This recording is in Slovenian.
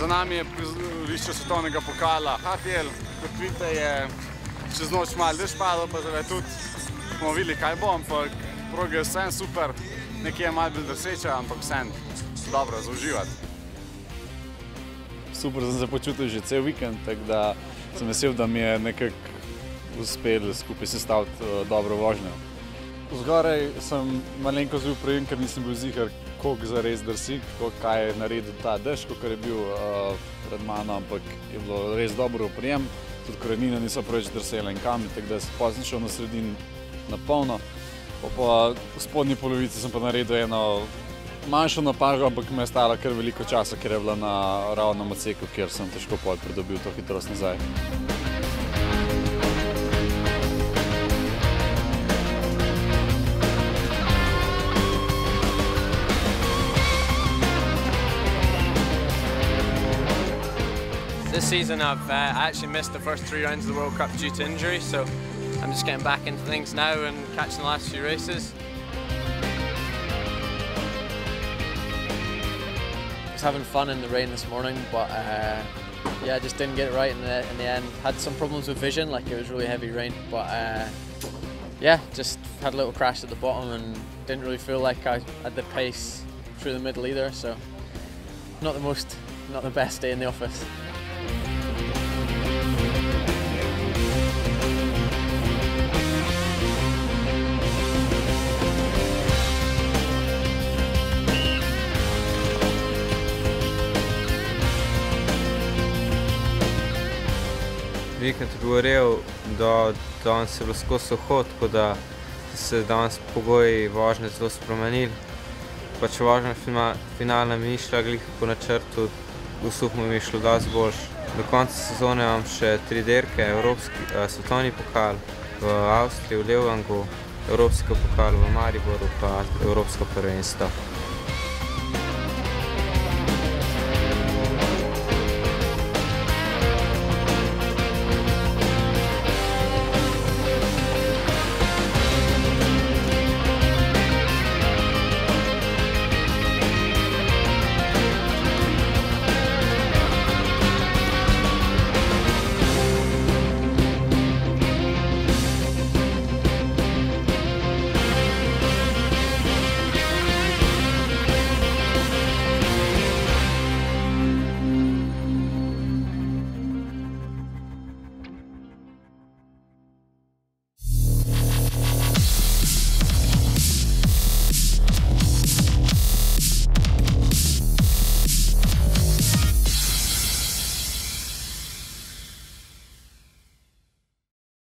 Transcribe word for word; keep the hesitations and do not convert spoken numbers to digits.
Za nami je prizorišče svetovnega pokala H T L. Kot vidite, je čez noč malo dež padal, pa zdaj tudi bomo videli, kaj bo, ampak proga je vsem super. Nekje je malo bolj drseča, ampak vsem dobro za uživati. Super sem se počutil že cel vikend, tako da sem vesel, da mi je nekako uspel skupaj sestaviti dobro vožnjo. Zgoraj sem malenko zbil prejim, ker nisem bil ziher, koliko zares drsi, kaj je naredil ta dež, kakor je bil pred mano, ampak je bilo res dobro oprijem. Tudi korenine niso preveč drsele in kamni, tako da sem potem šel na sredin na polno. Po spodnji polovici sem pa naredil eno manjšo napako, ampak mi je stala kar veliko časa, ker je bila na ravnem odseku, kjer sem težko pol pridobil to hitrost nazaj. This season I've uh, actually missed the first three rounds of the World Cup due to injury, so I'm just getting back into things now and catching the last few races. I was having fun in the rain this morning, but uh, yeah, I just didn't get it right in the, in the end. Had some problems with vision, like it was really heavy rain, but uh, yeah, just had a little crash at the bottom and didn't really feel like I had the pace through the middle either, so not the most, not the best day in the office. Vikend je bil rev, do danes je bilo skozi suho, tako da se danes pogoji vožnje zelo spremenili. Pač vožnja finalna mi ni šla glih po načrtu, v suhu mi je šlo dosti boljše. Do konca sezone imam še tri dirke, svetovni pokal v Avstriji, v Levangu, evropski pokal v Mariboru pa evropsko prvenstvo.